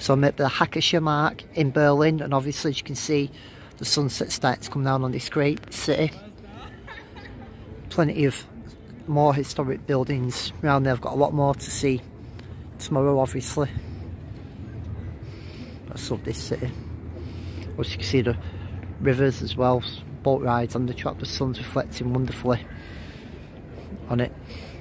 So I'm at the Hackescher Markt in Berlin, and obviously as you can see the sunset starting to come down on this great city. Plenty of more historic buildings around there. I've got a lot more to see tomorrow obviously. I just love this city. As you can see the rivers as well, boat rides on the track, the sun's reflecting wonderfully on it.